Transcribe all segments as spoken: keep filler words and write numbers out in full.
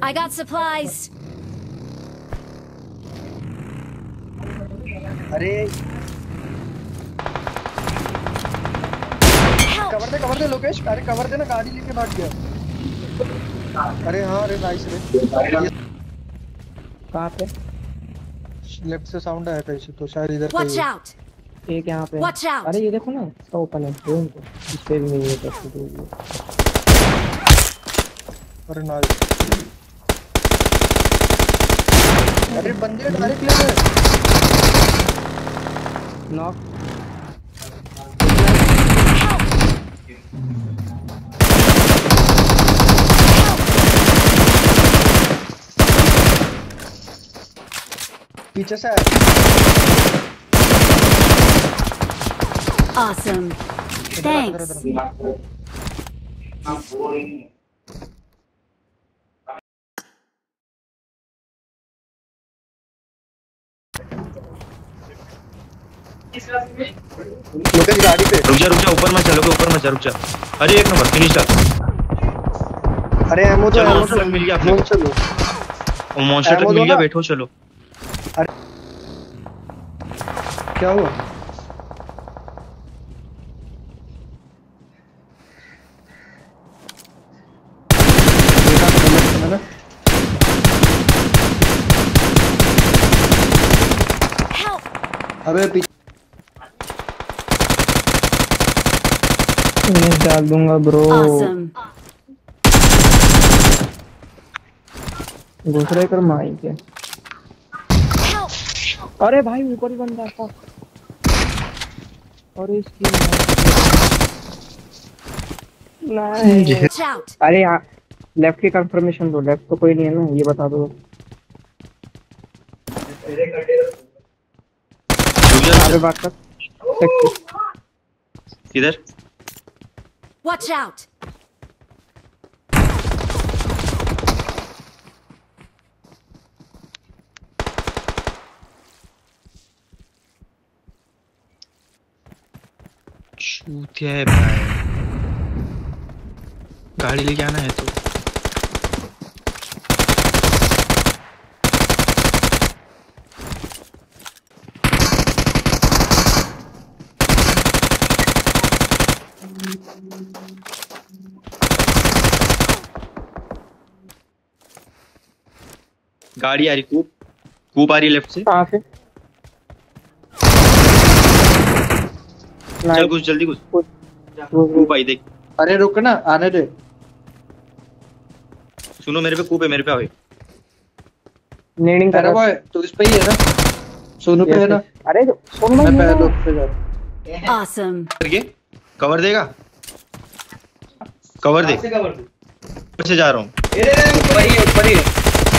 I got supplies. अरे cover दे cover दे लोकेश, अरे कवर दे ना, गाड़ी लेके भाग गया। अरे हाँ, अरे नाइस रे। कहाँ पे? लेफ्ट से साउंड आया था इसे, तो शायद इधर पे Watch ही। out. एक यहाँ पे। Watch out. अरे ये देखो ना, इसका ओपन है, दो इनको। इस पे भी नहीं है तो अरे नाइस। अरे बंदे डायरेक्ट ले गए। नॉक। पीछे से Awesome. Thanks. लोकेश गाड़ी पे। रुक जा रुक जा, ऊपर मत चलो, ऊपर मत जा, रुक जा। अरे एक नंबर फिनिश कर। अरे एमो तो एमो तो मिल गया, मोन चलो। वो मॉन्स्टर ट्रक मिल गया, बैठो चलो। अरे क्या हुआ? अबे पीछे डाल दूंगा ब्रो। Awesome. दूसरे कर माई के। अरे भाई ऊपर ही बंदा था। अरे इसकी नहीं। Watch out. अरे यहाँ लेफ्ट की कंफर्मेशन दो, लेफ्ट तो कोई नहीं है ना, ये बता दो। आगे बात कर। किधर? Watch out. छूतिया है भाई, गाड़ी लेके आना है तो। गाड़ी आ रही, कूप कूप आ रही लेफ्ट से। कहाँ से? चल कुछ जल्दी कुछ कूप आई देख। अरे रुक ना, आने दे। सुनो मेरे पे कूप है, मेरे पे आओ। नीडिंग कर रहा है तो इस पे ही है ना, सोनू पे है ना। अरे सोनू मैं पहले उस पे जा। Awesome. करके कवर देगा, कवर दे। ऊपर से जा रहा हूँ। ऊपर ही है, ऊपर ही है,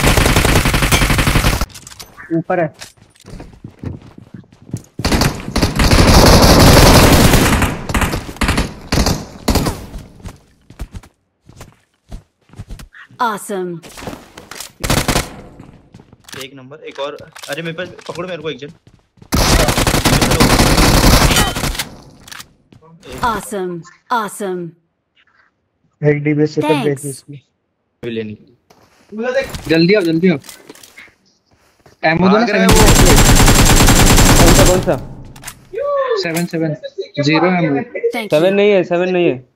ऊपर है। Awesome. एक नंबर, एक और। अरे मेरे पास पकड़ो मेरे को एक जन। Awesome. Awesome. एक डीबी से तक गई थी इसकी लेने के लिए। जल्दी आओ जल्दी आओ। एमो दो ना, कौन सा कौन सा? सेवन सेवन जीरो एमो। Thank seven you. नहीं है, सेवन नहीं है।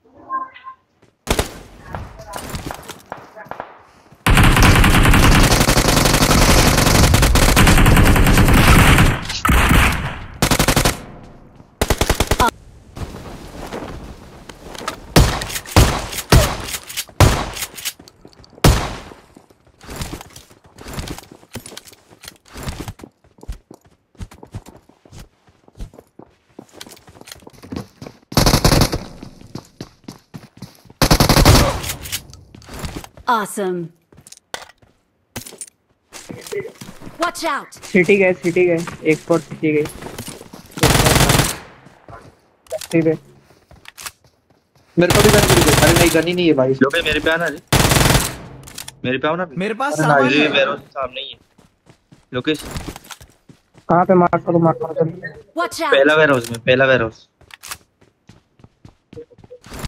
Awesome. Watch out. सिटी गए, सिटी गए, एक स्पॉट सिटी गई। ठीक है, मेरे को भी गन मिल गई। अरे नहीं, गन ही नहीं है भाई। लोग मेरे पे आना रे, मेरे पे आओ ना। मेरे पास अरे सामान नहीं, ये है। वेयरहाउस के सामने ही है लोकेश। कहाँ पे मार करो, मार करो जल्दी। Watch out. पहला वेयरहाउस में, पहला वेयरहाउस।